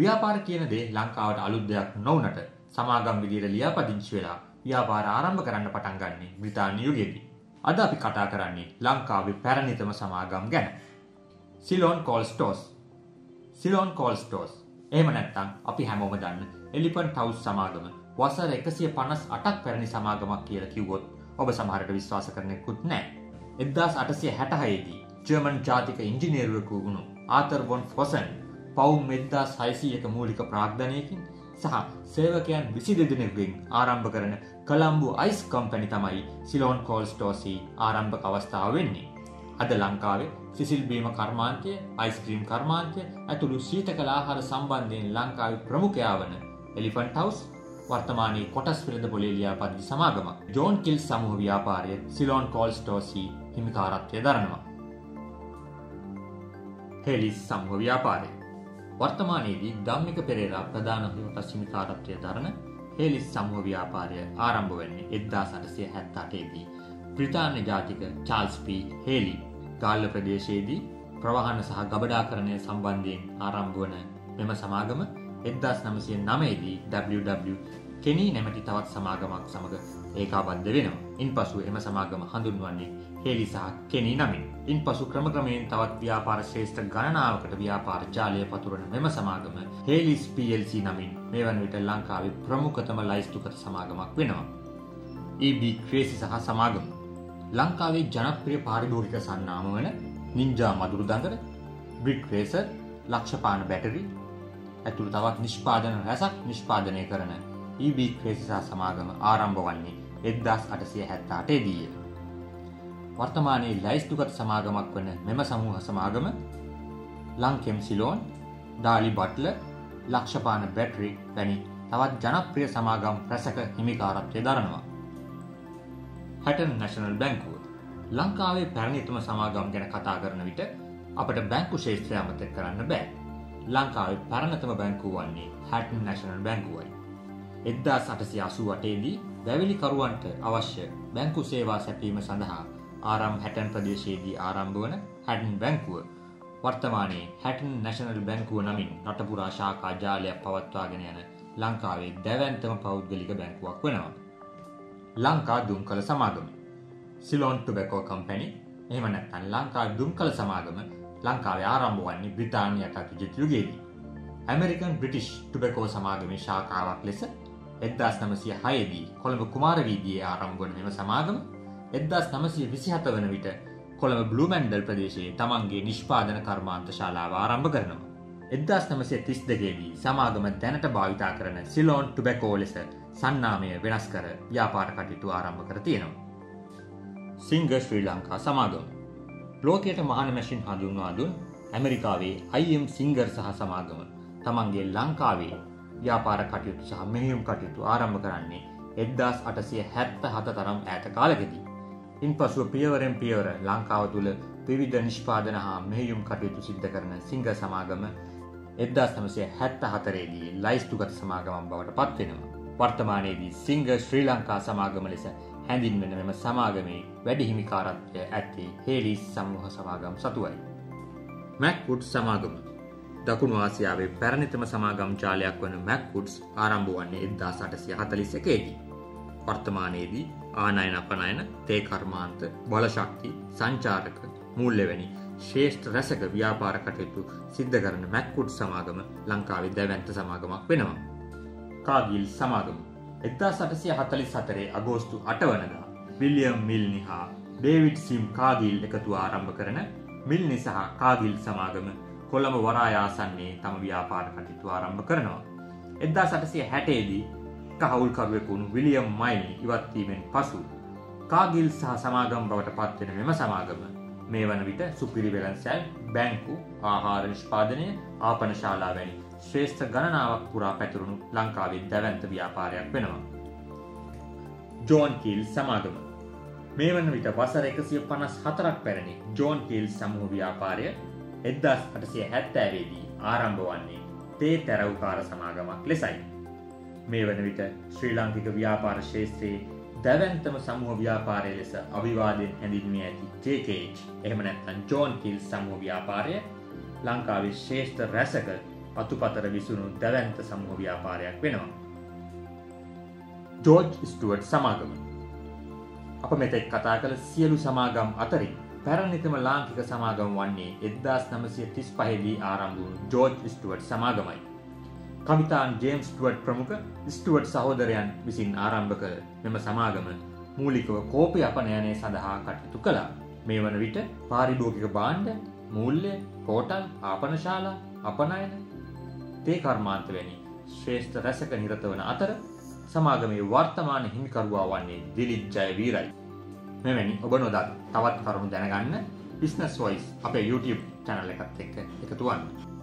ව්‍යාපාර කියන දේ ලංකාවට අලුත් දෙයක් නොවුනට සමාගම් විදියට ලියාපදිංචි වෙලා ව්‍යාපාර ආරම්භ කරන්න පටන් ගන්නේ බ්‍රිතාන්‍ය යුගයේදී. අද අපි කතා කරන්නේ ලංකාවේ පැරණිතම සමාගම් ගැන. Ceylon cold stores. Ceylon cold stores. එහෙම නැත්නම් අපි හැමෝම දන්න එලිෆන්ට් හවුස් සමාගම වසර 158ක් පැරණි සමාගමක් කියලා කිව්වොත් ඔබ සමහරට විශ්වාස කරන්නෙකුත් නැහැ. 1866 දී ජර්මන් ජාතික ඉංජිනේරුවෙකු වුණු ආතර් වොන් ෆොසන් පවුම් 1600ක මූලික ප්‍රාග්ධනයකින් සහ සේවකයන් 22 දෙනෙකුගෙන් ආරම්භ කරන කොළඹ අයිස් කම්පැනි තමයි සිලෝන් කෝල් ස්ටෝර්ස් ආරම්භක අවස්ථාව වෙන්නේ. අද ලංකාවේ සිසිල් බීම කර්මාන්තය, අයිස්ක්‍රීම් කර්මාන්තය ඇතුළු සීතකල ආහාර සම්බන්ධයෙන් ලංකාවේ ප්‍රමුඛයා වන එලිෆන්ට් හවුස් වර්තමානයේ කොටස් වෙළඳ පොලේ ලියාපදිංචි සමාගමක්. ජෝන් කිල් සමූහ ව්‍යාපාරය සිලෝන් කෝල් ස්ටෝර්ස් හිමිකාරත්වය දරනවා. හෙලිස් සමූහ ව්‍යාපාරය වර්තමානයේදී ධම්මික පෙරේරා ප්‍රධාන හිමිකාරත්වය දරන හෙලිස් සමූහ ව්‍යාපාරය ආරම්භ වෙන්නේ 1878 දී බ්‍රිතාන්‍ය ජාතික චාල්ස් පී හේලි ගාල්ල ප්‍රදේශයේදී ප්‍රවාහන සහ ගබඩාකරණය සම්බන්ධයෙන් ආරම්භ වන මෙම සමාගම 1909 දී W.W. කෙනි නැමැති තවත් සමාගමක් සමග ඒකාබද්ධ වෙනවා. ඉන්පසු එම සමාගම හඳුන්වන්නේ හේලි සහ කෙනි නමින්. ඉන්පසු ක්‍රමක්‍රමයෙන් තවත් ව්‍යාපාර ශ්‍රේෂ්ඨ ගණනාවකට ව්‍යාපාර ජාලය පතුරන මෙම සමාගම හේලිස් PLC නමින් මේ වන විට ලංකාවේ ප්‍රමුඛතම ලයිස්තුගත සමාගමක් වෙනවා. EB ක්‍රේසි සහ සමාගම ලංකාවේ ජනප්‍රිය පාරිභෝගික සන්නාම වන නින්ජා මදුරු දඟර, බ්‍රික් රේසර්, ලක්ෂපාන බැටරි ඇතුළු තවත් නිෂ්පාදන රැසක් නිෂ්පාදනය කරන EB ක්‍රේසි සහ සමාගම ආරම්භ වන්නේ 1878 දීය. වර්තමානයේ ලයිස්තුගත සමාගමක් වන මෙම සමූහ සමාගම ලංකෙම් සිලෝන්, ඩාලි බට්ලර්, ලක්ෂපාන බැටරි වැනි තවත් ජනප්‍රිය සමාගම් රැසක හිමිකාරත්වය දරනවා. හැටන් නැෂනල් බැංකුව ලංකාවේ පැරණිතම සමාගම් ගැන කතා කරන විට අපට බැංකු ශේෂ්ත්‍රය අමතක කරන්න බෑ. ලංකාවේ පැරණිතම බැංකුව වන්නේ හැටන් නැෂනල් බැංකුවයි. 1888 දී වැවිලිකරුවන්ට අවශ්‍ය බැංකු සේවා සැපීම සඳහා ආරම් හැටන් ප්‍රදේශයේදී ආරම්භ වන හැටන් බැංකුව වර්තමානයේ හැටන් නැෂනල් බැංකුව නමින් රට පුරා ශාඛා ජාලයක් පවත්වාගෙන යන ලංකාවේ දැවැන්තම පෞද්ගලික බැංකුවක් වෙනවා. ලංකා දුම්කල සමාගම සිලෝන් ටොබැකෝ කම්පැනි එහෙම නැත්නම් ලංකා දුම්කල සමාගම ලංකාවේ ආරම්භ වන්නේ බ්‍රිතාන්‍ය යටත් යුගයේදී. ඇමරිකන් බ්‍රිටිෂ් ටොබැකෝ සමාගමේ ශාඛාවක් ලෙස 1906 දී කොළඹ කුමාර වීදියේ ආරම්භ වන මෙම සමාගම 1927 වන විට කොළඹ බ්ලූමැන්ඩල් ප්‍රදේශයේ තමන්ගේ නිෂ්පාදන කර්මාන්ත ශාලාව ආරම්භ කරනවා. 1932 දී සමාගම දැනට භාවිතා කරන සිලෝන් ටොබැකෝ ලෙස සන්නාමය වෙනස් කර ව්‍යාපාර කටයුතු ආරම්භ කර තියෙනවා. සිංගර් ශ්‍රී ලංකා සමාගම ලෝකයට මහාන මැෂින් හඳුන්වා දුන් ඇමරිකාවේ IM සිංගර් සහ සමාගම තමන්ගේ ලංකාවේ ව්‍යාපාර කටයුතු සහ මෙහෙයුම් කටයුතු ආරම්භ කරන්නේ 1877 තරම් ඈත කාලෙකදී. ඉන්පසුව පියවරෙන් පියවර ලංකාව තුළ විවිධ නිෂ්පාදන හා මෙහෙයුම් කටයුතු සිද්ධ කරන සිංගර් සමාගම 1974 දී ලයිස්තුගත සමාගමක් බවට පත් වෙනවා. වර්තමානයේදී සිංගර් ශ්‍රී ලංකා සමාගම ලෙස හැඳින්වෙන මෙම සමාගමේ වැඩි හිමිකාරත්වය ඇත්තේ හේලිස් සමූහ සමාගම් සතුවයි. මැක්වුඩ්ස් සමාගම දකුණු ආසියාවේ පැරණිතම සමාගම් ජාලයක් වන මැක්වුඩ්ස් ආරම්භ වන්නේ 1841 දී. වර්තමානයේදී ආනයන අපනයන, තේ කර්මාන්ත, බලශක්ති, සංචාරක, මූල්‍ය වැනි ශ්‍රේෂ්ඨ රැසක ව්‍යාපාර කටයුතු සිද්ධ කරන මැක්වුඩ්ස් සමාගම ලංකාවේ දැවැන්ත සමාගමක් වෙනවා. කාගිල් සමාගම 1844 අගෝස්තු 8 වනදා විලියම් මිල්නි හා ඩේවිඩ් සිම් කාගිල් එකතුව ආරම්භ කරන මිල්නි සහ කාගිල් සමාගම කොළඹ වරාය ආසන්නයේ තම ව්‍යාපාර කටයුතු ආරම්භ කරනවා. 1860 දී කහවුල්කරුවෙකු වුණු විලියම් මයිල්නි ඉවත් වීමෙන් පසු කාගිල් සහ සමාගම් බවට පත් වෙන මෙම සමාගම මේ වන විට සුපිරි වෙළඳසැල්, බැංකු, ආහාර නිෂ්පාදනය, ආපන ශාලා වැනි ශ්‍රේෂ්ඨ ගණනාවක් පුරා පැතුරුණු ලංකාවේ දැවැන්ත ව්‍යාපාරයක් වෙනවා. ජෝන් කීල් සමාගම මේ වන විට වසර 154ක් පැරණි ජෝන් කීල් සමූහ ව්‍යාපාරය 1870 දී ආරම්භ වන්නේ තේ තැරවුකාර සමාගමක් ලෙසයි. මේ වන විට ශ්‍රී ලාංකික ව්‍යාපාර ක්ෂේත්‍රයේ දැවැන්තම සමූහ ව්‍යාපාරය ලෙස අවිවාදයෙන් හැඳින්වී ඇති JKH එහෙම නැත්නම් ජෝන් කීල් සමූහ ව්‍යාපාරය ලංකාවේ ශ්‍රේෂ්ඨ රැසක පතුපතර විසුණු දැවැන්ත සමූහ ව්‍යාපාරයක් වෙනවා. ජෝර්ජ් ස්ටුවර්ට් සමාගම. අප මෙතෙක් කතා කළ සියලු සමාගම් අතරින් පැරණිතම ලාංකික සමාගම වන්නේ 1935 දී ආරම්භ වුණු ජෝර්ජ් ස්ටුවර්ට් සමාගමයි. කවිතාන් ජේම්ස් ස්ටුවර්ට් ප්‍රමුඛ ස්ටුවර්ට් සහෝදරයන් විසින් ආරම්භ කළ මෙම සමාගම මූලිකව කෝපය අපනයනය සඳහා කටයුතු කළා. මේ වන විට පාරිභෝගික භාණ්ඩ, මූල්‍ය, හෝටල්, ආපනශාලා, අපනයන, තේ කර්මාන්ත වැනි ශ්‍රේෂ්ඨ රැසක නිරත වන අතර සමාගමේ වර්තමාන හිමිකරුවා වන්නේ දිලිප් ජයවීරයි. මෙවැනි ඔබ නොදත් තවත් කරුණු දැනගන්න බිස්නස් වොයිස් අපේ YouTube channel එකත් එක්ක එකතු වන්න.